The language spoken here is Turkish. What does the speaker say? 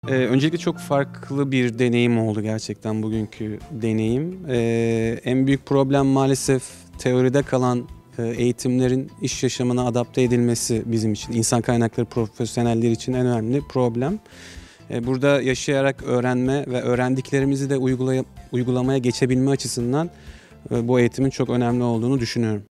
Öncelikle çok farklı bir deneyim oldu gerçekten bugünkü deneyim. En büyük problem maalesef teoride kalan eğitimlerin iş yaşamına adapte edilmesi bizim için, insan kaynakları profesyonelleri için en önemli problem. Burada yaşayarak öğrenme ve öğrendiklerimizi de uygulamaya geçebilme açısından bu eğitimin çok önemli olduğunu düşünüyorum.